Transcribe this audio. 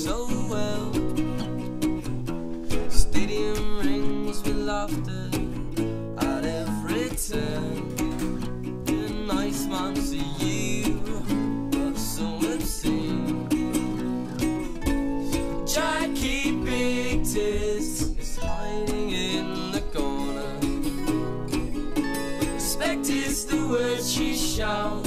so well. Stadium rings with laughter at every turn. The nice man to you, but so obscene. Jackie Big Tits is hiding in the corner. Respect is the word she shouts.